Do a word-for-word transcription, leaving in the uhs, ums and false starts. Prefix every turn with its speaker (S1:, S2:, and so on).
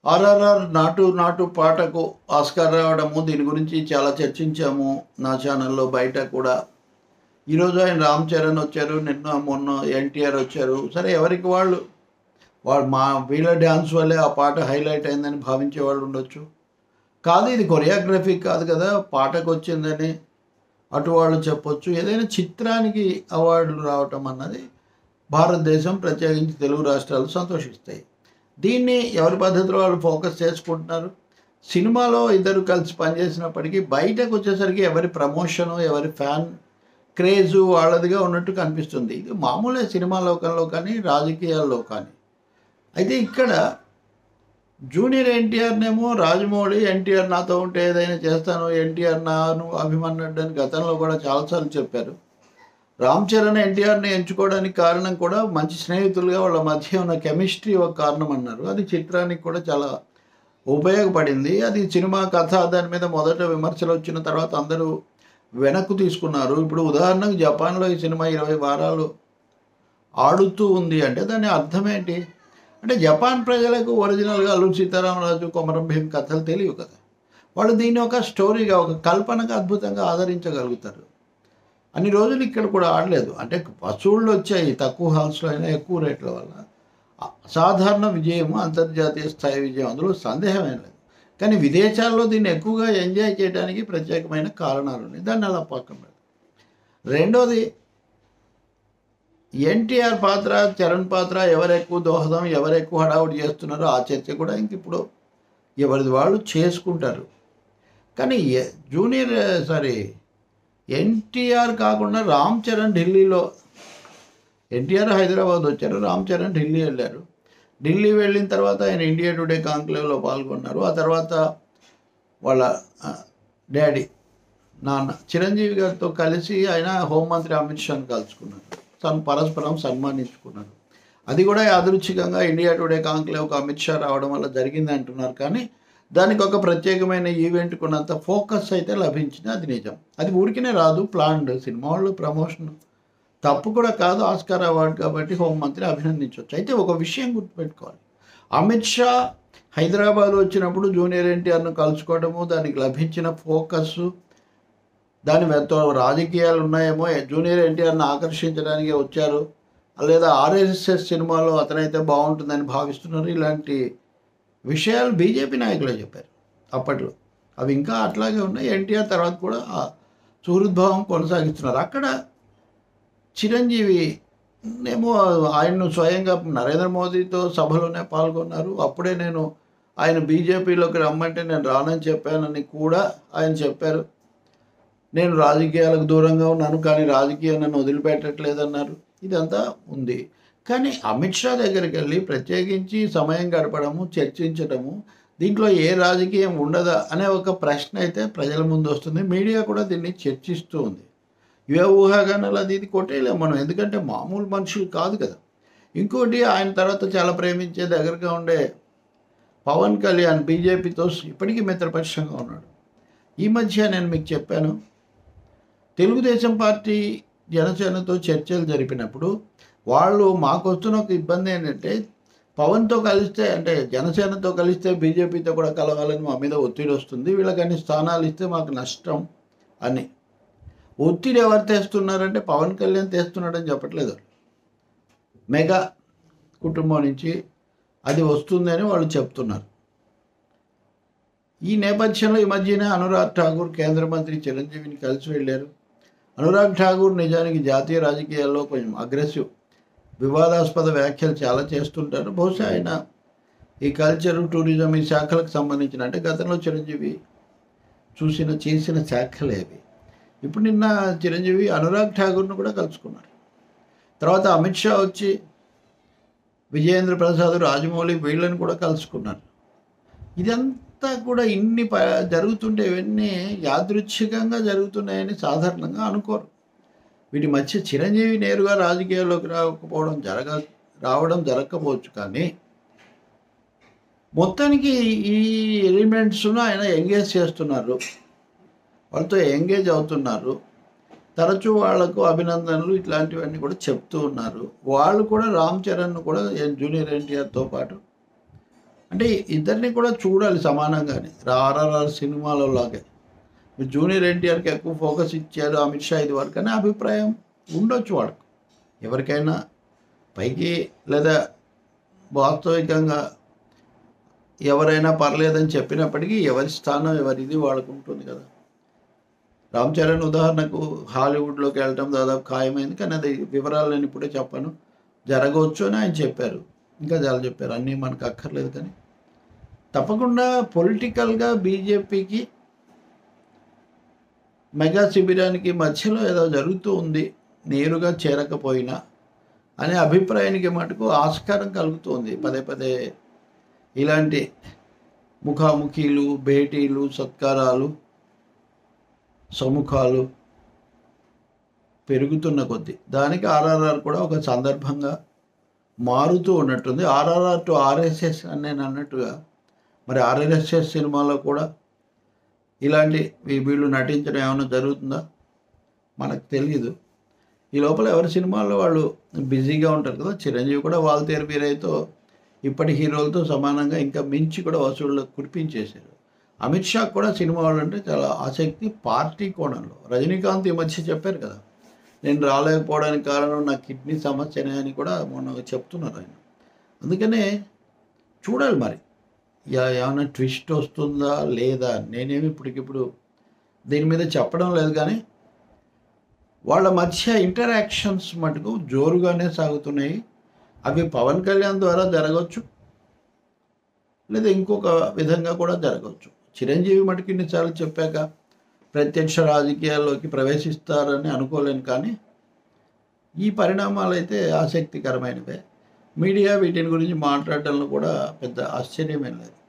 S1: ఆర్ఆర్ఆర్ నాటు నాటు పాటకు ఆస్కార్ రావడము, దీని గురించి చాలా చర్చించాము నా ఛానల్లో, బయట కూడా. ఈరోజు ఆయన రామ్ చరణ్ వచ్చారు, నిన్న మొన్న ఎన్టీఆర్ వచ్చారు. సరే, ఎవరికి వాళ్ళు వాళ్ళు మా వీళ్ళ డ్యాన్స్ వల్లే ఆ పాట హైలైట్ అయిందని భావించే వాళ్ళు ఉండొచ్చు. కాదు, ఇది కొరియోగ్రఫీ కాదు కదా, పాటకు వచ్చిందని అటు వాళ్ళు చెప్పొచ్చు. ఏదైనా చిత్రానికి అవార్డులు రావటం అన్నది భారతదేశం, ప్రత్యేకించి తెలుగు రాష్ట్రాలు సంతోషిస్తాయి. దీన్ని ఎవరి పద్ధతిలో వాళ్ళు ఫోకస్ చేసుకుంటున్నారు. సినిమాలో ఇద్దరు కలిసి పనిచేసినప్పటికీ బయటకు వచ్చేసరికి ఎవరి ప్రమోషను, ఎవరి ఫ్యాన్ క్రేజు వాళ్ళదిగా ఉన్నట్టు కనిపిస్తుంది. ఇది మామూలే సినిమా లోకంలో కానీ రాజకీయాల్లో కానీ. అయితే ఇక్కడ జూనియర్ ఎన్టీఆర్నేమో రాజమౌళి, ఎన్టీఆర్ నాతో ఉంటే ఏదైనా చేస్తాను, ఎన్టీఆర్ నాను అభిమన్యుడు అని గతంలో కూడా చాలాసార్లు చెప్పారు. రామ్ చరణ్ ఎన్టీఆర్ని ఎంచుకోవడానికి కారణం కూడా మంచి స్నేహితులుగా వాళ్ళ మధ్య ఉన్న కెమిస్ట్రీ ఒక కారణం అన్నారు. అది చిత్రానికి కూడా చాలా ఉపయోగపడింది. అది సినిమా కథ, దాని మీద మొదట విమర్శలు వచ్చిన తర్వాత అందరూ వెనక్కు తీసుకున్నారు. ఇప్పుడు ఉదాహరణకు జపాన్లో ఈ సినిమా ఇరవై వారాలు ఆడుతూ ఉంది అంటే దాని అర్థం ఏంటి అంటే, జపాన్ ప్రజలకు ఒరిజినల్గా అల్లూరి సీతారామరాజు, కొమరం భీం కథలు తెలియవు కదా. వాళ్ళు దీన్ని ఒక స్టోరీగా, ఒక కల్పనగా అద్భుతంగా ఆదరించగలుగుతారు. అన్ని రోజులు ఇక్కడ కూడా ఆడలేదు అంటే, వసూళ్ళు వచ్చాయి తక్కువ హాల్స్లో అయినా ఎక్కువ రేట్ల వల్ల. సాధారణ విజయం, అంతర్జాతీయ స్థాయి విజయం, అందులో సందేహం ఏం లేదు. కానీ విదేశాల్లో దీన్ని ఎక్కువగా ఎంజాయ్ చేయడానికి ప్రత్యేకమైన కారణాలు ఉన్నాయి. దాన్ని అలా పక్కన పెడతాం. రెండోది, ఎన్టీఆర్ పాత్ర, చరణ్ పాత్ర ఎవరు ఎక్కువ దోహదం, ఎవరు ఎక్కువ హడావుడి చేస్తున్నారో ఆ చర్చ కూడా ఇంక ఇప్పుడు ఎవరిది వాళ్ళు చేసుకుంటారు. కానీ జూనియర్ సారీ ఎన్టీఆర్ కాకుండా రామ్ చరణ్ ఢిల్లీలో, ఎన్టీఆర్ హైదరాబాద్ వచ్చారు, రామ్ చరణ్ ఢిల్లీ వెళ్ళారు. ఢిల్లీ వెళ్ళిన తర్వాత ఆయన ఇండియా టుడే కాంక్లేవ్లో పాల్గొన్నారు. ఆ తర్వాత వాళ్ళ డాడీ నాన్న చిరంజీవి గారితో కలిసి ఆయన హోంమంత్రి అమిత్ షాను కలుసుకున్నారు, తను పరస్పరం సన్మానించుకున్నారు. అది కూడా యాదృచ్ఛికంగా ఇండియా టుడే కాంక్లేవ్కి అమిత్ షా రావడం వల్ల జరిగింది అంటున్నారు. కానీ దానికి ఒక ప్రత్యేకమైన ఈవెంట్ కొన్నంత ఫోకస్ అయితే లభించింది, అది నిజం. అది ఊరికినే రాదు, ప్లాన్డ్. సినిమా వాళ్ళు ప్రమోషన్ తప్పు కూడా కాదు, ఆస్కార్ అవార్డు కాబట్టి హోంమంత్రి అభినందించవచ్చు. అయితే ఒక విషయం గుర్తుపెట్టుకోవాలి, అమిత్ షా హైదరాబాద్ వచ్చినప్పుడు జూనియర్ ఎన్టీఆర్ను కలుసుకోవడము, దానికి లభించిన ఫోకస్, దాని వెంట రాజకీయాలు ఉన్నాయేమో, జూనియర్ ఎన్టీఆర్ని ఆకర్షించడానికి వచ్చారు, లేదా ఆర్ఎస్ఎస్ సినిమాలో అతనైతే బాగుంటుందని భావిస్తున్నారు, ఇలాంటి విషయాలు బీజేపీ నాయకులే చెప్పారు అప్పట్లో. అవి ఇంకా అట్లాగే ఉన్నాయి. ఎన్టీఆర్ తర్వాత కూడా ఆ సుహృద్భావం కొనసాగిస్తున్నారు. అక్కడ చిరంజీవి ఏమో ఆయన్ను స్వయంగా నరేంద్ర మోదీతో సభలోనే పాల్గొన్నారు. అప్పుడే నేను ఆయన బీజేపీలోకి రమ్మంటే నేను రానని చెప్పానని కూడా ఆయన చెప్పారు. నేను రాజకీయాలకు దూరంగా ఉన్నాను, కానీ రాజకీయం నన్ను వదిలిపెట్టట్లేదన్నారు. ఇదంతా ఉంది. కానీ అమిత్ షా దగ్గరికి వెళ్ళి ప్రత్యేకించి సమయం గడపడము, చర్చించడము, దీంట్లో ఏ రాజకీయం ఉండదా అనే ఒక ప్రశ్న అయితే ప్రజల ముందు వస్తుంది. మీడియా కూడా దీన్ని చర్చిస్తూ ఉంది. ఇవే ఊహాగానాలు అది ఇది కొట్టేయలేము మనం, ఎందుకంటే మామూలు మనుషులు కాదు కదా. ఇంకోటి, ఆయన తర్వాత చాలా ప్రేమించే దగ్గరగా ఉండే పవన్ కళ్యాణ్ బీజేపీతో ఇప్పటికీ మిత్రపక్షంగా ఉన్నాడు. ఈ మధ్య నేను మీకు చెప్పాను, తెలుగుదేశం పార్టీ జనసేనతో చర్చలు జరిపినప్పుడు వాళ్ళు మాకు వస్తున్న ఒక ఇబ్బంది ఏంటంటే, పవన్తో కలిస్తే అంటే జనసేనతో కలిస్తే బీజేపీతో కూడా కలవాలని మా మీద ఒత్తిడి వస్తుంది, వీళ్ళకన్ని స్థానాలు ఇస్తే మాకు నష్టం అని. ఒత్తిడి ఎవరు తెస్తున్నారంటే పవన్ కళ్యాణ్ తెస్తున్నాడని చెప్పట్లేదు. మెగా కుటుంబం నుంచి అది వస్తుందని వాళ్ళు చెప్తున్నారు. ఈ నేపథ్యంలో ఈ మధ్యనే అనురాగ్ ఠాకూర్ కేంద్ర మంత్రి చిరంజీవిని కలిసి వెళ్ళారు. అనురాగ్ ఠాకూర్ నిజానికి జాతీయ రాజకీయాల్లో కొంచెం అగ్రెసివ్, వివాదాస్పద వ్యాఖ్యలు చాలా చేస్తుంటారు. బహుశా ఆయన ఈ కల్చరు, టూరిజం ఈ శాఖలకు సంబంధించిన, అంటే గతంలో చిరంజీవి చూసిన చేసిన శాఖలేవి. ఇప్పుడు నిన్న చిరంజీవి అనురాగ్ ఠాకూర్ను కూడా కలుసుకున్నారు. తర్వాత అమిత్ షా వచ్చి విజయేంద్ర ప్రసాద్, రాజమౌళి వీళ్ళని కూడా కలుసుకున్నారు. ఇదంతా కూడా ఇన్ని ప జరుగుతుంటే ఇవన్నీ యాదృచ్ఛికంగా జరుగుతున్నాయని సాధారణంగా అనుకోరు. వీటి మధ్య చిరంజీవి నేరుగా రాజకీయాల్లోకి రాకపోవడం జరగ రావడం జరగకపోవచ్చు, కానీ మొత్తానికి ఈ ఎలిమెంట్స్ను ఆయన ఎంగేజ్ చేస్తున్నారు, వాళ్ళతో ఎంగేజ్ అవుతున్నారు. తరచూ వాళ్లకు అభినందనలు ఇట్లాంటివన్నీ కూడా చెప్తూ ఉన్నారు. వాళ్ళు కూడా రామ్ చరణ్ను కూడా జూనియర్ ఎన్టీఆర్తో పాటు అంటే ఇద్దరిని కూడా చూడాలి సమానంగానే. ఆర్ఆర్ఆర్ సినిమాలో లాగే మీరు జూనియర్ ఎన్టీఆర్కి ఎక్కువ ఫోకస్ ఇచ్చారు అమిత్ షా ఇది వరకు అనే అభిప్రాయం ఉండొచ్చు వాళ్ళకు ఎవరికైనా. పైకి లేదా వాస్తవికంగా ఎవరైనా పర్లేదని చెప్పినప్పటికీ ఎవరి స్థానం ఎవరిది వాళ్ళకు ఉంటుంది కదా. రామ్ చరణ్ ఉదాహరణకు హాలీవుడ్లోకి వెళ్ళటం దాదాపు ఖాయమైంది, కానీ అది వివరాలు నేను ఇప్పుడే చెప్పాను, జరగవచ్చు అని ఆయన చెప్పారు. ఇంకా చాలా చెప్పారు, అన్నీ మనకు అక్కర్లేదు. కానీ తప్పకుండా పొలిటికల్గా బీజేపీకి మెగా శిబిరానికి మధ్యలో ఏదో జరుగుతూ ఉంది, నేరుగా చేరకపోయినా అనే అభిప్రాయానికి మటుకు ఆస్కారం కలుగుతుంది. పదే పదే ఇలాంటి ముఖాముఖీలు, భేటీలు, సత్కారాలు, సముఖాలు పెరుగుతున్న కొద్దీ దానికి ఆర్ఆర్ఆర్ కూడా ఒక సందర్భంగా మారుతూ ఉన్నట్టుంది. ఆర్ఆర్ఆర్ టు ఆర్ఎస్ఎస్ అని నేను అన్నట్టుగా మరి ఆర్ఎస్ఎస్ సినిమాలో కూడా ఇలాంటి వీళ్ళు నటించడం ఏమైనా జరుగుతుందా మనకు తెలియదు. ఈ లోపల ఎవరి సినిమాల్లో వాళ్ళు బిజీగా ఉంటారు కదా. చిరంజీవి కూడా వాల్తేరు వీరయ్యతో ఇప్పటి హీరోలతో సమానంగా ఇంకా మించి కూడా వసూళ్ళు కురిపించేశారు. అమిత్ షా కూడా సినిమా వాళ్ళంటే చాలా ఆసక్తి పార్టీ కోణంలో. రజనీకాంత్ ఈ మధ్య చెప్పారు కదా, నేను రాలేకపోవడానికి కారణం నా కిడ్నీ సమస్యనే అని కూడా మొన్న చెప్తున్నారు ఆయన. అందుకనే చూడాలి మరి ఏమైనా ట్విస్ట్ వస్తుందా లేదా. నేనేమి ఇప్పటికిప్పుడు దీని మీద చెప్పడం లేదు, కానీ వాళ్ళ మధ్య ఇంటరాక్షన్స్ మటుకు జోరుగానే సాగుతున్నాయి. అవి పవన్ కళ్యాణ్ ద్వారా జరగవచ్చు, లేదా ఇంకొక విధంగా కూడా జరగవచ్చు. చిరంజీవి మటుకు ఇన్నిసార్లు చెప్పాక ప్రత్యక్ష రాజకీయాల్లోకి ప్రవేశిస్తారని అనుకోలేను, కానీ ఈ పరిణామాలు అయితే ఆసక్తికరమైనవే. మీడియా వీటిని గురించి మాట్లాడడంలో కూడా పెద్ద ఆశ్చర్యమేం లేదు.